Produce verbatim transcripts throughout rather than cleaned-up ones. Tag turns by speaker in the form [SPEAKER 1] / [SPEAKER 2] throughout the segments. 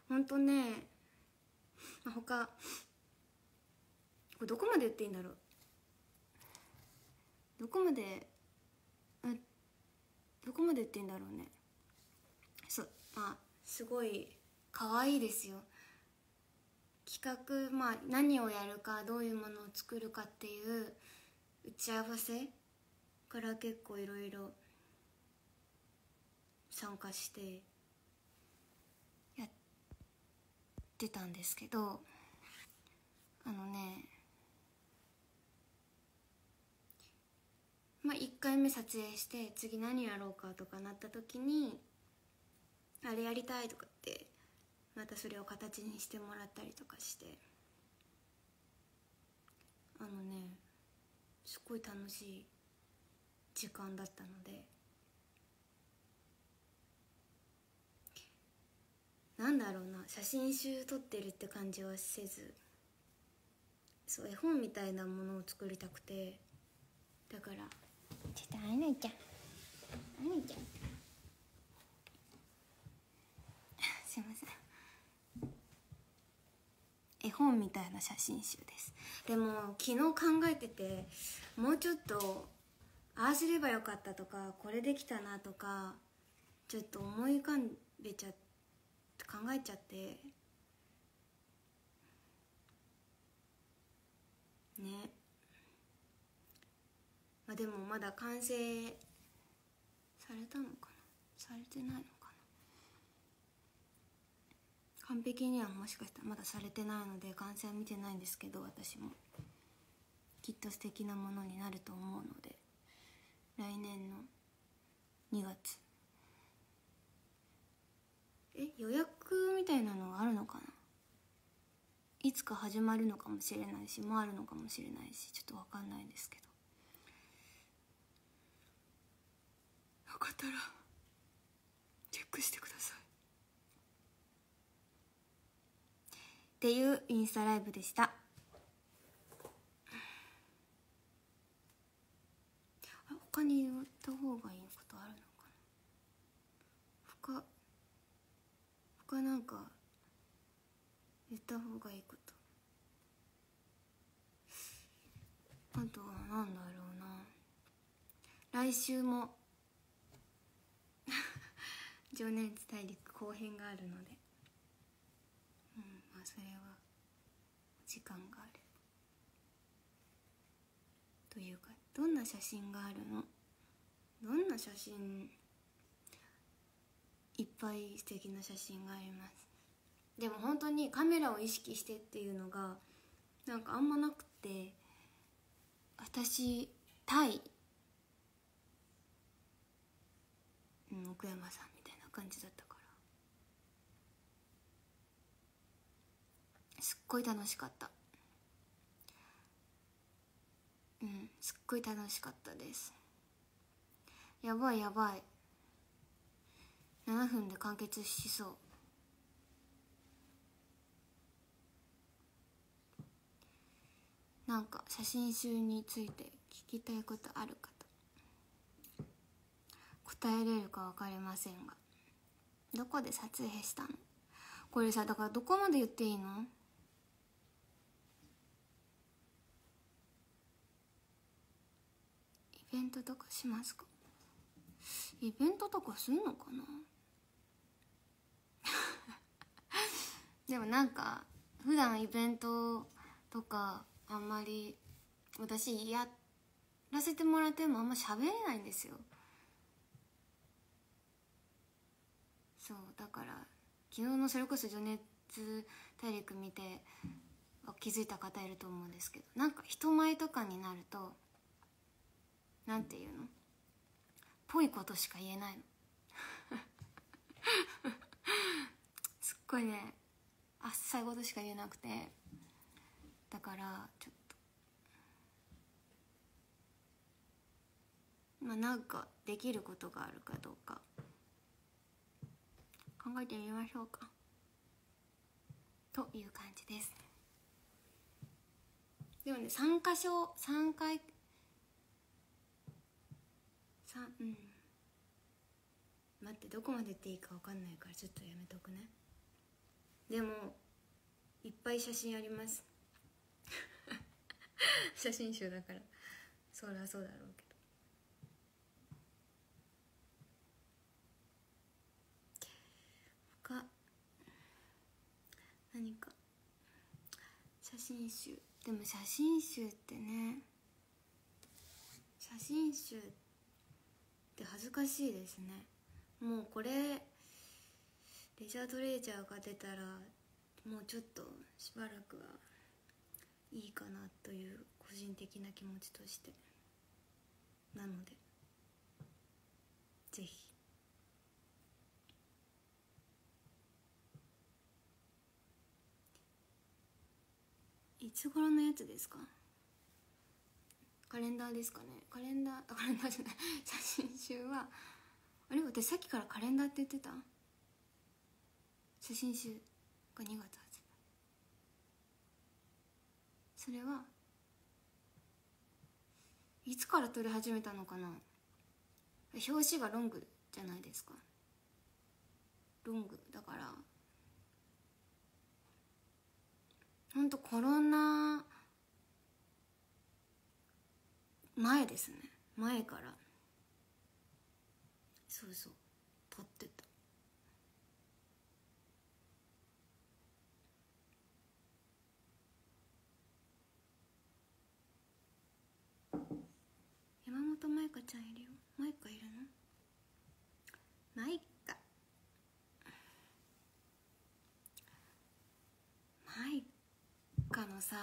[SPEAKER 1] ほんとね、他これどこまで言っていいんだろう、どこまでどこまで言っていいんだろうね。そう、まあすごい可愛いですよ。企画、まあ何をやるか、どういうものを作るかっていう打ち合わせから結構いろいろ参加してやってたんですけど、あのね、まあいっかいめ撮影して次何やろうかとかなった時に、あれやりたいとかってまたそれを形にしてもらったりとかして、あのねすっごい楽しい時間だったので、なんだろうな、写真集撮ってるって感じはせず、そう絵本みたいなものを作りたくて、だからちょっとあいなちゃんあいなちゃんすいません、絵本みたいな写真集です。でも昨日考えてて、もうちょっとああすればよかったとか、これできたなとかちょっと思い浮かんべちゃって考えちゃってね。まあでもまだ完成されたのかな、されてないのかな、完璧にはもしかしたらまだされてないので完成は見てないんですけど、私もきっと素敵なものになると思うので、来年のにがつ、え予約みたいなのはあるのかな、いつか始まるのかもしれないし、もあるのかもしれないし、ちょっと分かんないんですけど、よかったらチェックしてくださいっていうインスタライブでした。他に言った方がいいことあるのかな、他他なんか言った方がいいこと、あとはなんだろうな、来週も情熱大陸後編があるので、うん、まあそれは時間があるというか、どんな写真があるの、どんな写真、いっぱい素敵な写真があります。でも本当にカメラを意識してっていうのがなんかあんまなくて、私対、うん、奥山さんみたいな感じだったから、すっごい楽しかった。うん、すっごい楽しかったです。やばいやばい、ななふんで完結しそう。なんか写真集について聞きたいことある方、答えれるか分かりませんが、どこで撮影したの、これさ、だからどこまで言っていいの、イベントとかしますか、イベントとかするのかなでもなんか普段イベントとかあんまり私やらせてもらってもあんま喋れないんですよ。そうだから昨日のそれこそ情熱大陸見て気づいた方いると思うんですけど、なんか人前とかになるとなんていうの、ぽいことしか言えないのすっごいね、あっさいことしか言えなくて、だからちょっとまあなんかできることがあるかどうか考えてみましょうかという感じです。でもね、さんかしょさんかいさんうん待って、どこまで言っていいか分かんないからちょっとやめとくね。 でもいっぱい写真あります写真集だからそりゃそうだろうけど。他何か写真集、でも写真集ってね、写真集って恥ずかしいですね。もうこれレジャートレージャーが出たらもうちょっとしばらくはいいかなという個人的な気持ちとしてなので、ぜひいつ頃のやつですか？カレンダーですかね。カレンダー、あ、カレンダーじゃない写真集はあれ、私さっきからカレンダーって言ってた？写真集がにがつ発売。それはいつから撮り始めたのかな。表紙がロングじゃないですか。ロングだからほんとコロナ前ですね。前からそうそう撮ってた。山本舞香ちゃんいるよ。舞香いるの？舞香舞香のさ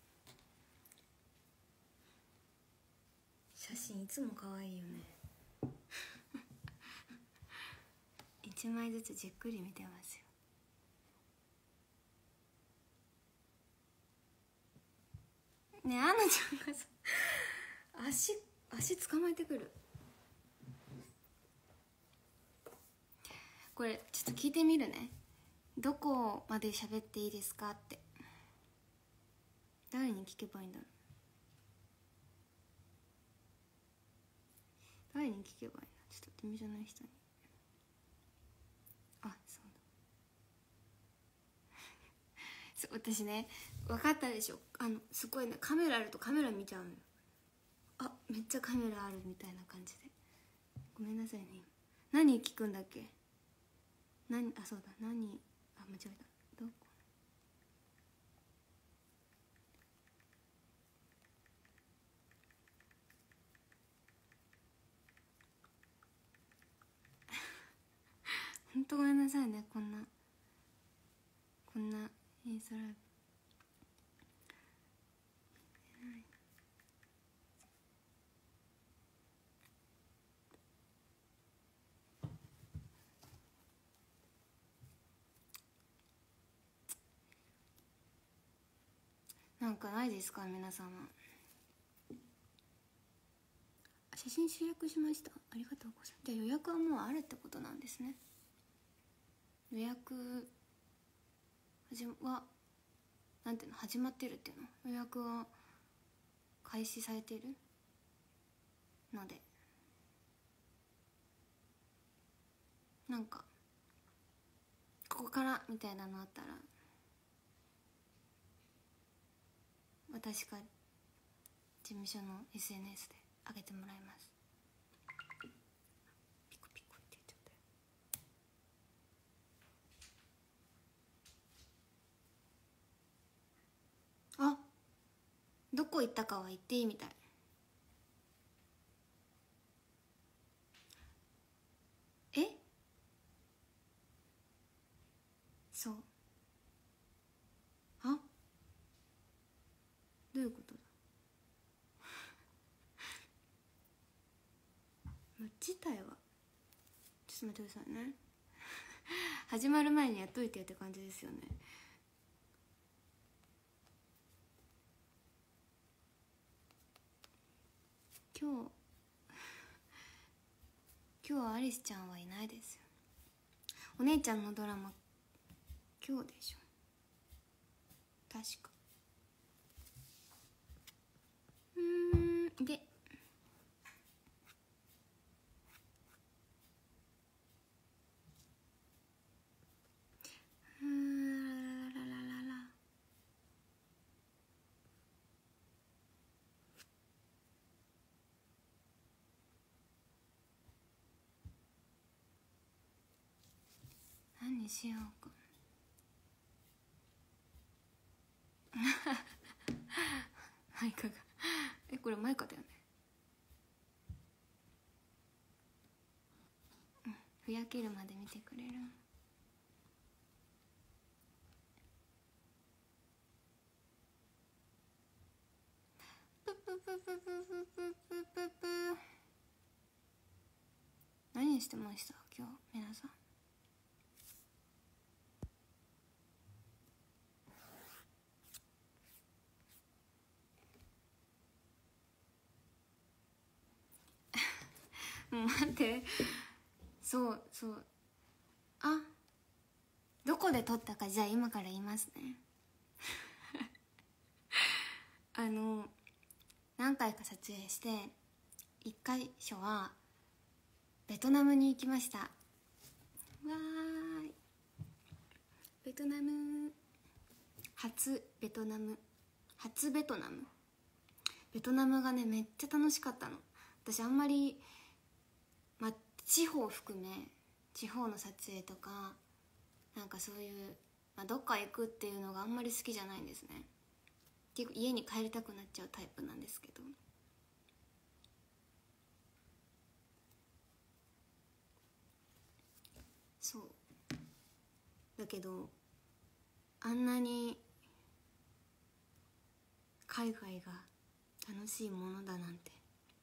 [SPEAKER 1] 写真いつも可愛いよね一枚ずつじっくり見てますよね。え、アンナちゃんがさ足足捕まえてくる。これちょっと聞いてみるね。どこまで喋っていいですかって。誰に聞けばいいんだろう。誰に聞けばいいんだ。ちょっと事務所の人に。あ、そうだそう、私ね、分かったでしょ。あのすごいね、カメラあるとカメラ見ちゃうのよ。あ、めっちゃカメラあるみたいな感じで。ごめんなさいね。何聞くんだっけ。何、あ、そうだ、何、あ、間違えた。どこ。ほんとごめんなさいね、こんなこんなインスタライブ。なんかないですか皆様。写真集約しました。ありがとうございます。じゃあ予約はもうあるってことなんですね。予約はじはなんていうの、始まってるっていうの、予約は開始されているので、なんかここからみたいなのあったら私が事務所の エスエヌエス で上げてもらいます。ピコピコって言っちゃったよ。あ、どこ行ったかは言っていいみたい。え、そう、あ、どういうことだ。自体はちょっと待ってくださいね始まる前にやっといてって感じですよね。今日今日はアリスちゃんはいないですよ。お姉ちゃんのドラマ今日でしょ確か。うーんでうーんにしようか。マイカがえこれマイカだよね。うん、ふやけるまで見てくれる。ププププププププププ。何してました今日皆さん。もう待って、そうそう、あ、どこで撮ったかじゃあ今から言いますね。あの何回か撮影していっか所はベトナムに行きました。わーい、ベトナム初ベトナム初ベトナムベトナムがねめっちゃ楽しかったの。私あんまり、まあ、地方含め地方の撮影とかなんかそういう、まあ、どっか行くっていうのがあんまり好きじゃないんですね。結構家に帰りたくなっちゃうタイプなんですけど、そうだけどあんなに海外が楽しいものだなんて。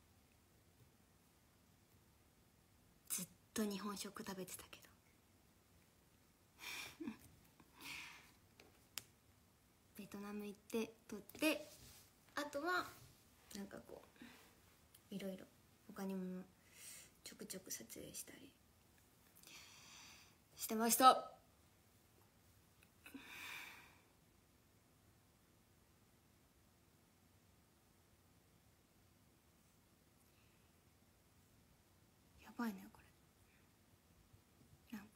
[SPEAKER 1] ずっと日本食食べてたけどベトナム行って撮って、あとはなんかこういろいろ他にもちょくちょく撮影したりしてました。やばいねこれ。なんか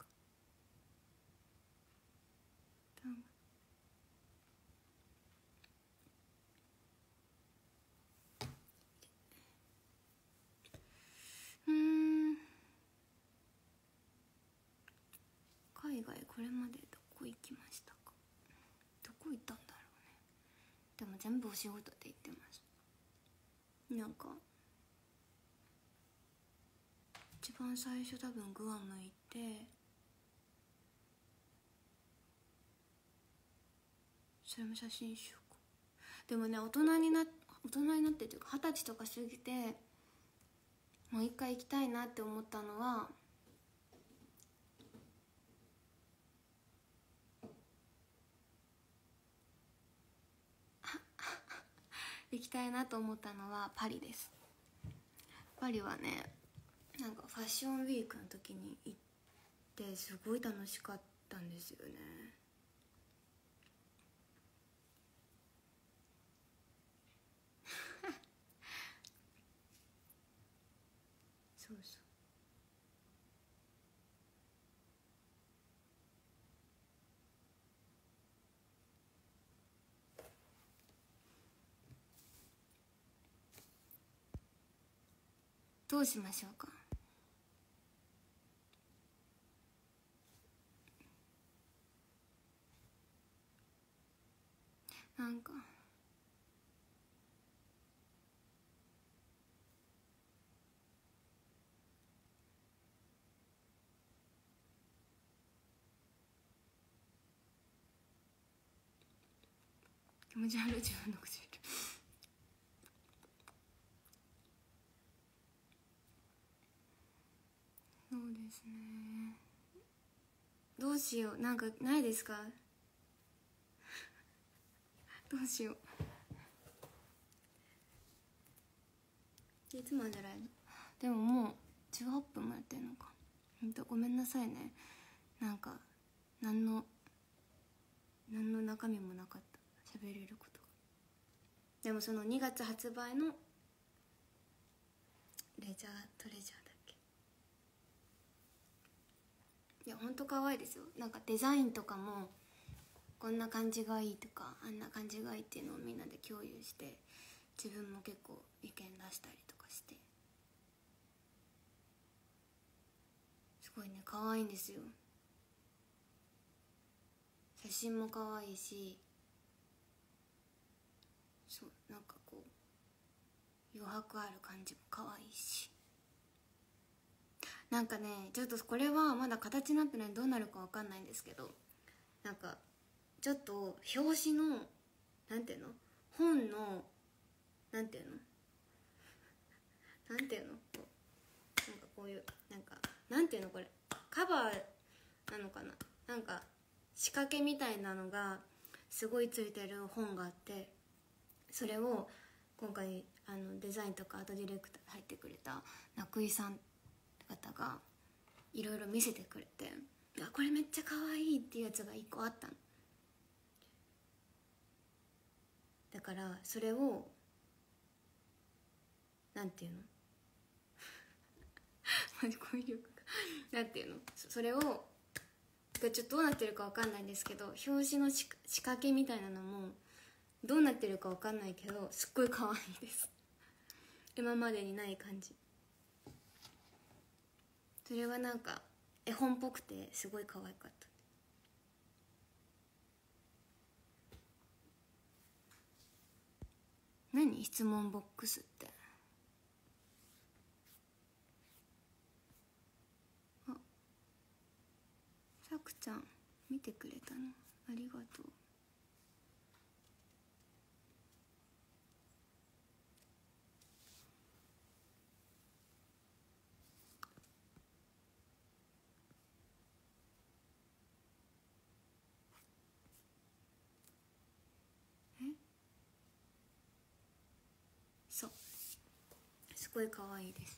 [SPEAKER 1] うーん、海外これまでどこ行きましたか。どこ行ったんだろうね。でも全部お仕事で行ってます。なんか一番最初多分グアム行って、それも写真集か。でもね大人にな大人になってというか二十歳とか過ぎてもう一回行きたいなって思ったのは行きたいなと思ったのはパリです。パリはねなんかファッションウィークの時に行ってすごい楽しかったんですよね。そうそう、どうしましょうか。なんか気持ち悪い自分の唇。そうですね、どうしよう、なんかないですかどうしよう。いつまでライブ。でももうじゅうはっぷんもやってんのか。ほんとごめんなさいね。なんか何の何の中身もなかった、喋れることが。でもそのにがつ発売のレジャートレジャーだっけ。いやほんと可愛いですよ。なんかデザインとかもこんな感じがいいとかあんな感じがいいっていうのをみんなで共有して自分も結構意見出したりとかして、すごいね可愛いんですよ。 写真も可愛いし、そうなんかこう余白ある感じも可愛いし、なんかねちょっとこれはまだ形になってない、どうなるかわかんないんですけど、なんかちょっと表紙のなんていうの、本のなんていうのなんていうのこうなんかこういうなんかなんていうのこれカバーなのかな、なんか仕掛けみたいなのがすごいついてる本があって、それを今回あのデザインとかアートディレクター入ってくれた中井さん方がいろいろ見せてくれて、あこれめっちゃ可愛いっていうやつがいっこあったの。だからそれをなんていうのマジ語彙力がなんていうの、それをちょっとどうなってるかわかんないんですけど、表紙の仕掛けみたいなのもどうなってるかわかんないけどすっごい可愛いです。今までにない感じ。それはなんか絵本っぽくてすごい可愛かった。何質問ボックスって。あ、さくちゃん見てくれたのありがとう。そうすごい可愛いです。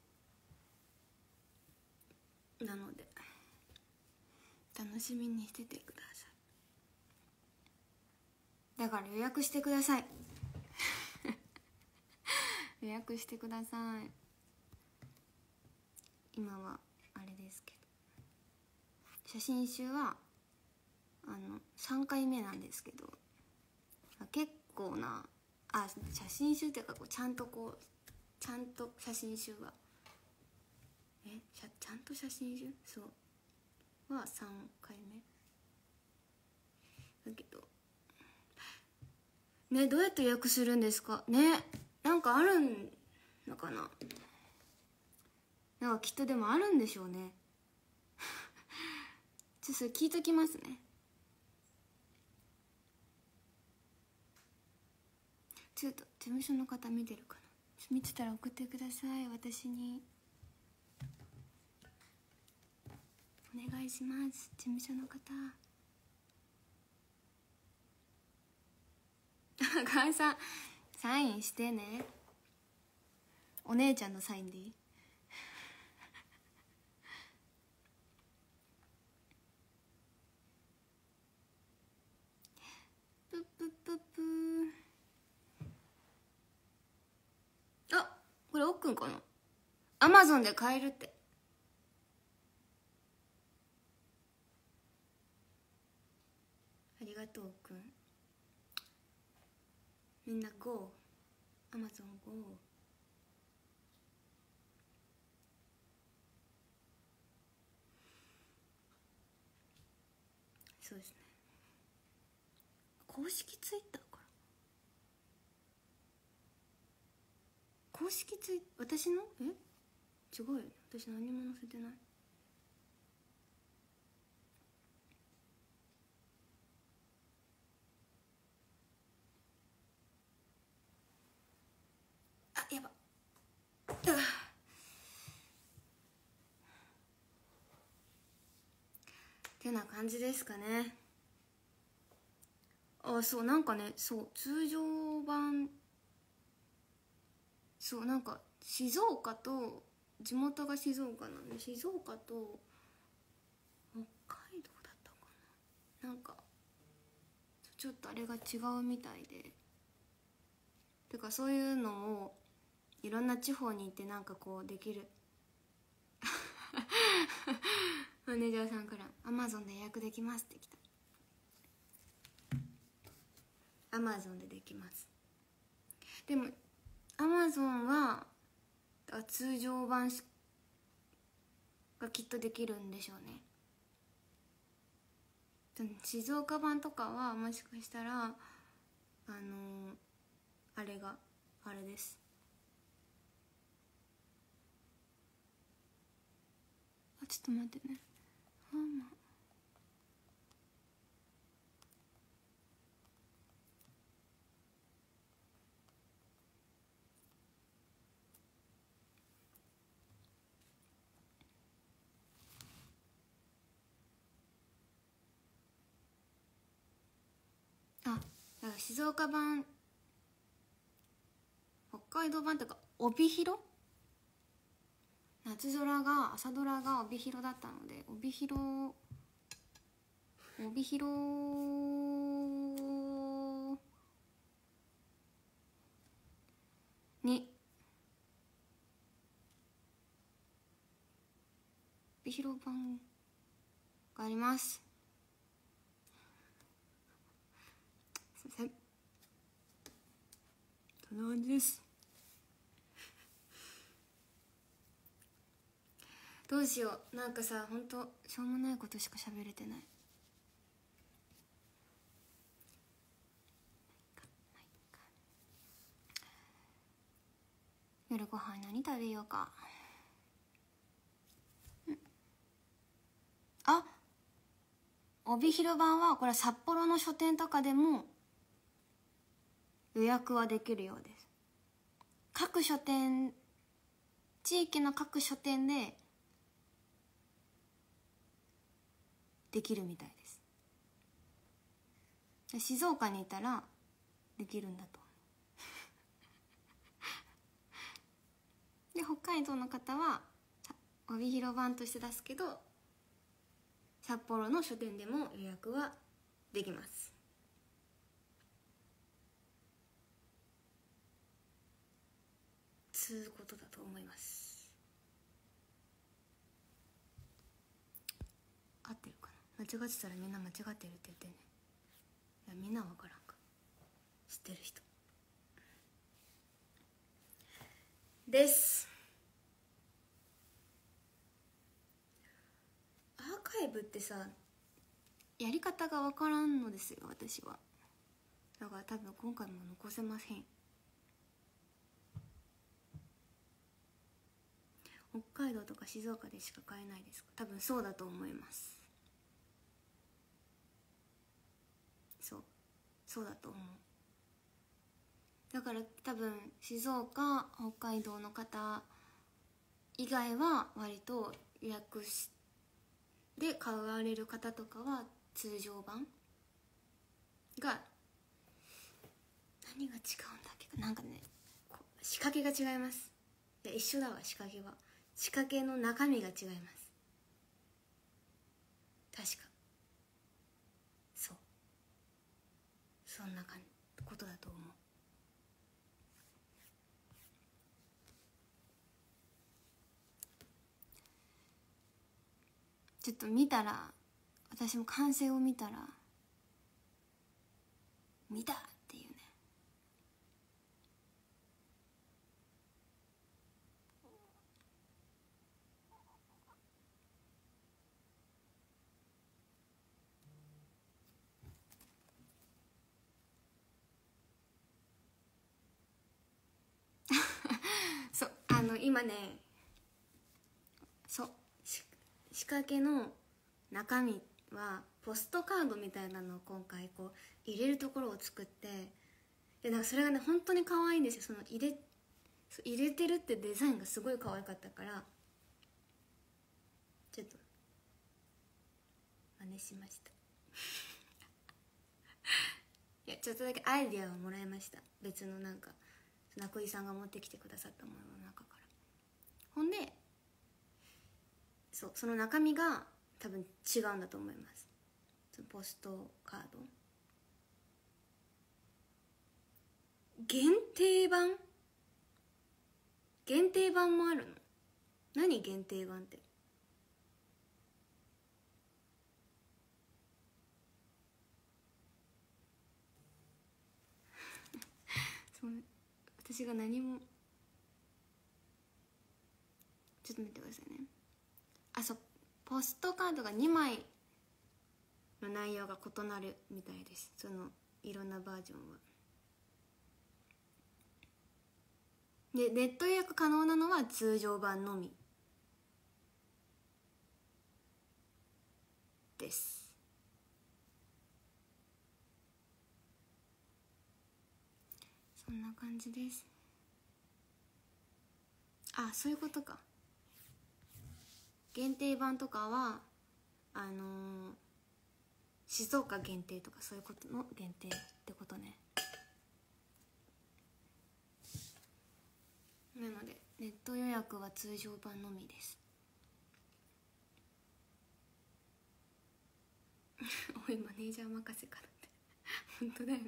[SPEAKER 1] なので楽しみにしててください。だから予約してください予約してください。今はあれですけど、写真集はあのさんかいめなんですけど、結構なあ写真集っていうかこうちゃんとこうちゃんと写真集はえちゃちゃんと写真集そうはさんかいめだけどね、どうやって予約するんですかね。なんかあるのかな、なんかきっとでもあるんでしょうねちょっとそれ聞いときますね。ちょっと事務所の方見てるかな、見てたら送ってください。私にお願いします。事務所の方母さんサインしてね。お姉ちゃんのサインでいいプップップップー。あ、これおっくんかな。アマゾンで買えるって。ありがとうくん。みんな ゴー アマゾン ゴー。そうですね、公式ツイッターから公式ツイ私のえ違うよね、私何も載せてない。あ、やばっ、ってな感じですかね。あ、そうなんかね、そう通常版、そうなんか静岡と地元が静岡なんで、静岡と北海道だったかな、なんかちょっとあれが違うみたいで、てかそういうのをいろんな地方に行ってなんかこうできるマネージャーさんから「アマゾンで予約できます」って来た。アマゾンでできます。でもアマゾンは通常版がきっとできるんでしょうね。 静岡版とかはもしかしたらあのー、あれがあれです。あ、ちょっと待ってね。あ、まあ、だから静岡版、北海道版とか帯広、夏空が朝ドラが帯広だったので、帯広帯広に帯広版があります。すいません、そんな感じです。どうしよう、なんかさ、ほんとしょうもないことしか喋れてない。夜ご飯何食べようか。あ、帯広版はこれ札幌の書店とかでも予約はできるようです。各書店、地域の各書店でできるみたいです。静岡にいたらできるんだとで、北海道の方は帯広版として出すけど、札幌の書店でも予約はできます。つうことだと思います。合ってるかな。間違ってたらみんな間違ってるって言ってね。いや、みんなは分からんか、知ってる人です。アーカイブってさ、やり方が分からんのですよ、私は。だから多分今回も残せません。北海道とか静岡でしか買えないですか。多分そうだと思います。そうそうだと思う。だから多分静岡、北海道の方以外は割と予約しで買われる方とかは通常版が、何が違うんだっけ、なんかね、仕掛けが違います。いや、一緒だわ、仕掛けは。仕掛けの中身が違います。確かそうそんな感じことだと思う。ちょっと見たら、私も完成を見たら見たっていうね。そう、あの今ね、そう仕掛けの中身はポストカードみたいなのを今回こう入れるところを作って、でなんかそれがね本当に可愛いんですよ。その入れ入れてるってデザインがすごい可愛かったから、ちょっと真似しましたいや、ちょっとだけアイディアをもらいました。別のなんか名久井さんが持ってきてくださったものの中から。ほんでそう、その中身が多分違うんだと思います。そのポストカード限定版限定版もあるの。何限定版ってそう、私が何も、ちょっと待ってくださいね。あ、そう、ポストカードがにまいの内容が異なるみたいです。そのいろんなバージョンは。でネット予約可能なのは通常版のみです。そんな感じです。あ、そういうことか。限定版とかはあのー、静岡限定とかそういうことの限定ってことね。なのでネット予約は通常版のみです。おいマネージャー任せかなって本当だよね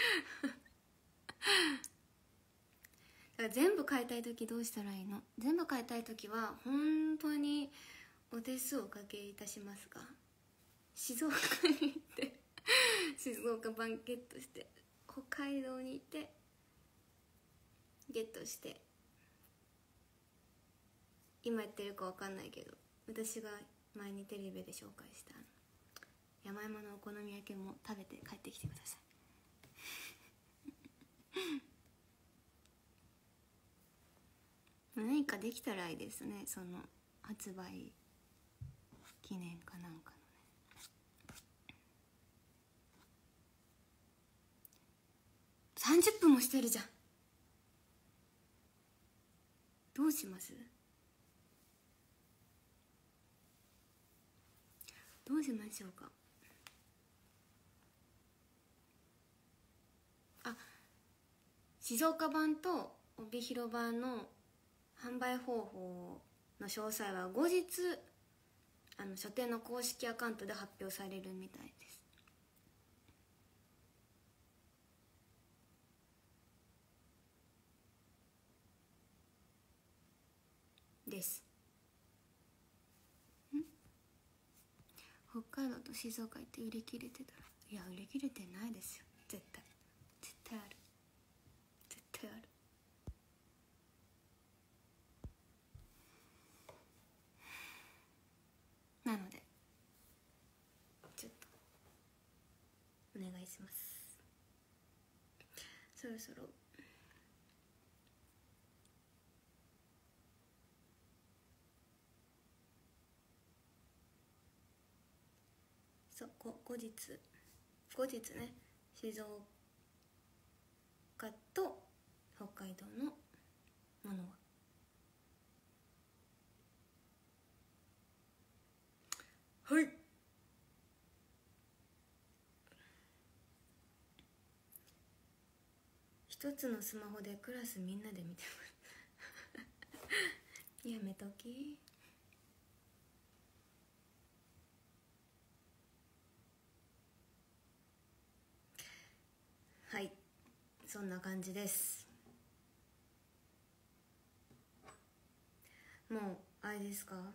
[SPEAKER 1] だから全部変えたい時どうしたらいいの？全部変えたい時は本当にお手数をおかけいたしますが、静岡に行って静岡版ゲットして、北海道に行ってゲットして、今やってるか分かんないけど私が前にテレビで紹介した山々のお好み焼きも食べて帰ってきてください何かできたらいいですね、その発売記念かなんかのね。さんじゅっぷんもしてるじゃん。どうします？どうしましょうか。あ、静岡版と帯広版の販売方法の詳細は後日あの書店の公式アカウントで発表されるみたいですですん北海道と静岡行って売り切れてたら、いや売り切れてないですよ、絶対絶対ある絶対ある。なのでちょっとお願いします。そろそろそう後日後日ね、静岡と北海道のものははい。一つのスマホでクラスみんなで見てますやめとき。はい、そんな感じです。もうあれですか？は？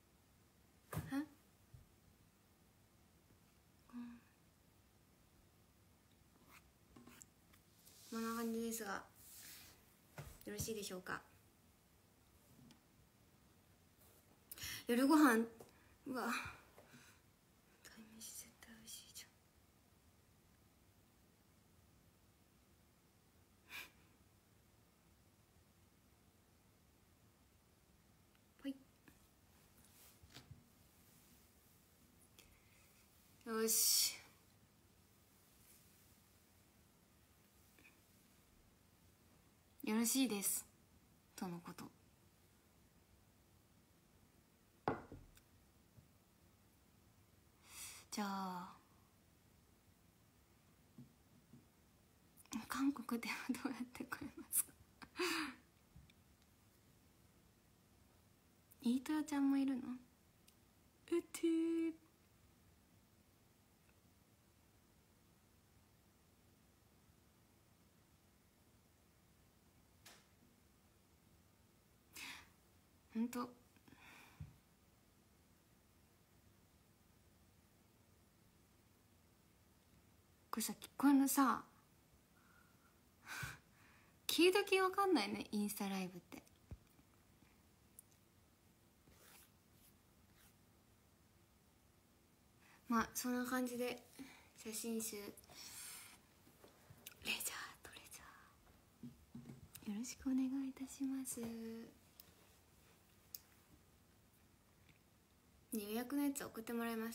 [SPEAKER 1] こんな感じですがよろしいでしょうか。夜ご飯、うわ鯛めし絶対美味しいじゃん。はい、よし、よろしいですとのこと。じゃあ韓国ではどうやって買えますか飯豊ちゃんもいるの？うてー。ほんとこれさ、これのさ聞いときわかんないね、インスタライブって。 まあそんな感じで写真集レジャートレジャーよろしくお願いいたします。予約のやつ送ってもらいます。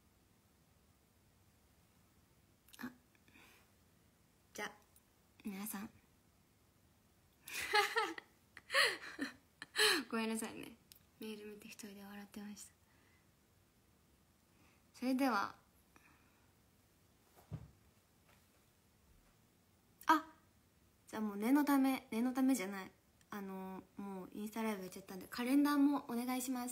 [SPEAKER 1] あ、じゃあ皆さんごめんなさいね、メール見て一人で笑ってました。それではあ、じゃあもう念のため念のためじゃない、あのもうインスタライブやっちゃったんでカレンダーもお願いします。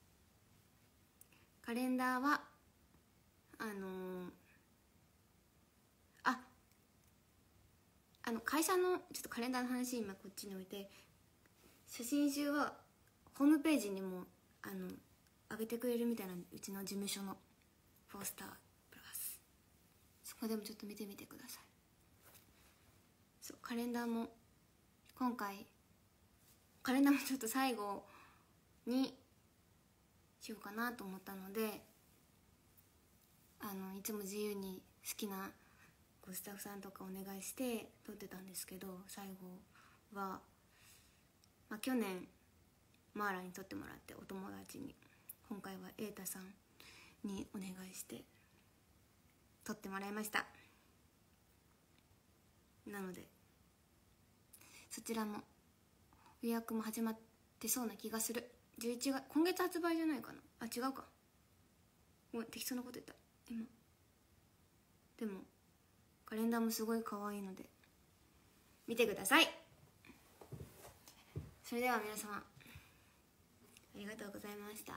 [SPEAKER 1] カレンダーはあのー、ああの会社のちょっとカレンダーの話今こっちに置いて、写真集はホームページにもあの上げてくれるみたいな、うちの事務所のポスタープラスそこでもちょっと見てみてください。そうカレンダーも今回カレンダーもちょっと最後にしようかなと思ったので、あのいつも自由に好きなスタッフさんとかお願いして撮ってたんですけど、最後は、まあ、去年マーラに撮ってもらってお友達に、今回は瑛太さんにお願いして撮ってもらいました。なのでそちらも予約も始まってそうな気がする。じゅういちがつ今月発売じゃないかなあ、違うか、ごめん適当なこと言った今。でもカレンダーもすごい可愛いので見てください。それでは皆様ありがとうございました。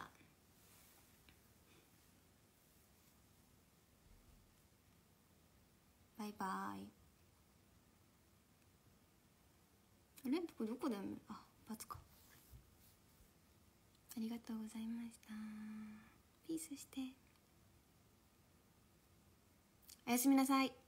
[SPEAKER 1] バイバイ。あれこれどこだよね、あ、バツか。ありがとうございました。ピースしておやすみなさい。